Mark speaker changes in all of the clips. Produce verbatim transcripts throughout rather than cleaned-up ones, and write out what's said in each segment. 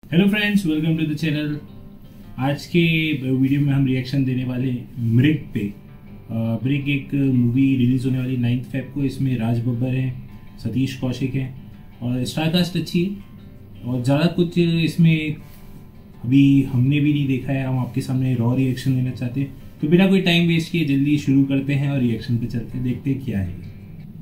Speaker 1: Hello friends, welcome to the channel. आज के video में हम रिएक्शन देने वाले मृग पे। मृग एक मूवी रिलीज होने वाली नाइन्थ फेब को। इसमें राज बब्बर हैं, सतीश कौशिक हैं और स्टारकास्ट अच्छी है। और ज़्यादा कुछ इसमें अभी हमने भी नहीं देखा है, हम आपके सामने रॉ रिएक्शन देना चाहते हैं। तो बिना कोई टाइम वेस्ट किए जल्दी शुरू करते हैं और रिएक्शन पे चलते हैं, देखते हैं क्या है।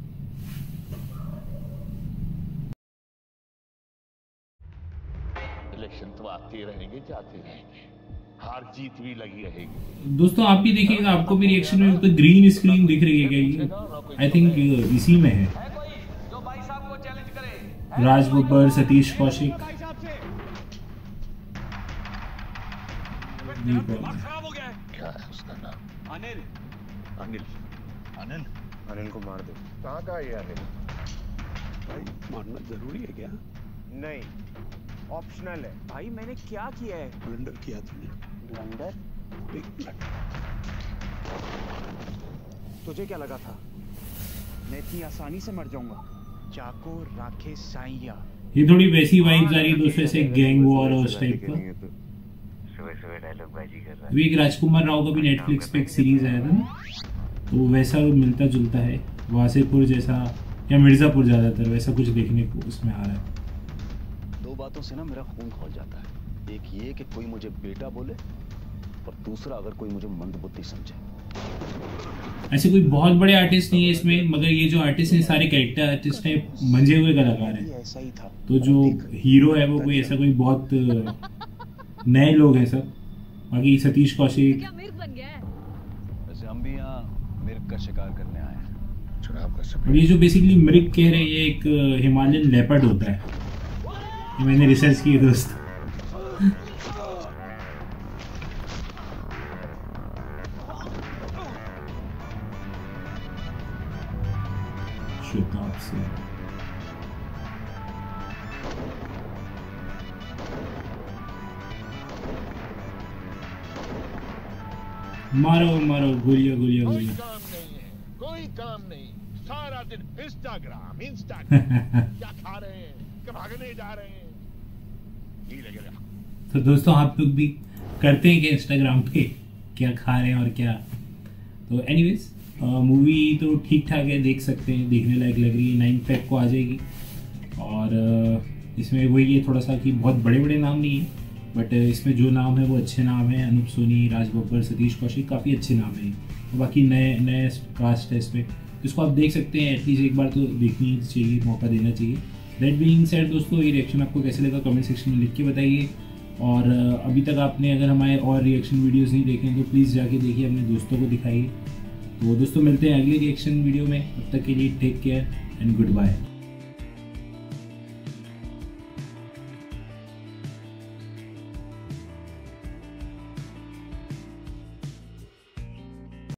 Speaker 2: इलेक्शन तो आते रहेंगे, जाते रहेंगे, हार जीत भी लगी रहेगी।
Speaker 1: दोस्तों आप भी देखिएगा, आपको भी रिएक्शन में तो ग्रीन स्क्रीन दिख रही है क्या? ये आई थिंक इसी में है।
Speaker 3: जो भाई साहब को चैलेंज करे।
Speaker 1: राज बब्बर, सतीश कौशिक।
Speaker 3: खराब हो गया है।
Speaker 2: क्या है उसका नाम?
Speaker 3: अनिल।
Speaker 2: अनिल। अनिल
Speaker 4: अनिल को मार दे। कहाँ का ये अनिल?
Speaker 3: भाई मारना जरूरी है क्या?
Speaker 4: नहीं, ऑप्शनल है।
Speaker 3: भाई मैंने क्या किया है?
Speaker 5: ब्लंडर किया तुमने।
Speaker 3: ब्लंडर?
Speaker 5: Big blunder.
Speaker 3: तुझे क्या लगा था मैं इतनी आसानी से मर जाऊंगा? चाको राखे साइया।
Speaker 1: ये थोड़ी वैसी वाइब्स आ रही है दोस्तों, ऐसे गैंग वॉर और उस टाइप का।
Speaker 4: सुबह सुबह डायलॉग बाजी कर रहा
Speaker 1: अभी एक राजकुमार राव का भी नेटफ्लिक्स पे एक सीरीज आया था ना, तो वैसा मिलता जुलता है। वासेपुर जैसा या मिर्जापुर ज्यादातर वैसा कुछ देखने को उसमें आ रहा है।
Speaker 6: दो बातों से ना मेरा खून खौल जाता है। एक ये कि कोई मुझे बेटा बोले, और दूसरा अगर कोई मुझे मंदबुद्धि समझे।
Speaker 1: ऐसे कोई बहुत बड़े आर्टिस्ट नहीं है इसमें, मगर ये जो आर्टिस्ट हैं सारे कैरेक्टर आर्टिस्ट हैं, मंजे हुए कलाकार हैं।
Speaker 3: ऐसा ही था।
Speaker 1: तो जो हीरो है वो कोई ऐसा कोई बहुत नए लोग हैं सब। बाकी सतीश कौशिक।
Speaker 6: वैसे हम भी यहाँ मिर्ग का शिकार करने आए हैं।
Speaker 2: चुनाव का
Speaker 1: और ये जो बेसिकली मृग कह रहे हैं, ये एक हिमालयन लेपर्ड होता है। ये मैंने रिसर्च की है दोस्त। शुताब से मारो मारो, गोलियां गोलियां
Speaker 2: कोई
Speaker 1: गोलियां।
Speaker 2: काम नहीं है, कोई काम नहीं, सारा दिन इंस्टाग्राम इंस्टाग्राम। क्या खा रहे हैं, क्या भागने जा रहे हैं, ये लगेगा।
Speaker 1: तो दोस्तों आप लोग भी करते हैं क्या इंस्टाग्राम पे, क्या खा रहे हैं और क्या? तो एनीवेज मूवी तो ठीक ठाक है, देख सकते हैं, देखने लायक लग रही है। नाइन फेब को आ जाएगी। और uh, इसमें वही है थोड़ा सा कि बहुत बड़े बड़े नाम नहीं है, बट इसमें जो नाम है वो अच्छे नाम हैं। अनूप सोनी, राज बब्बर, सतीश कौशिक, काफ़ी अच्छे नाम हैं। और बाकी नए नए कास्ट है इसमें, इसको आप देख सकते हैं। एटलीस्ट एक बार तो देखनी चाहिए, मौका देना चाहिए। दैट बीइंग सेड दोस्तों, ये रिएक्शन आपको कैसे लगा कमेंट सेक्शन में लिख के बताइए। और अभी तक आपने अगर हमारे और रिएक्शन वीडियोस नहीं देखे तो प्लीज़ जाके देखिए, अपने दोस्तों को दिखाइए। तो दोस्तों मिलते हैं अगले रिएक्शन वीडियो में, तब तक के लिए take care and good bye.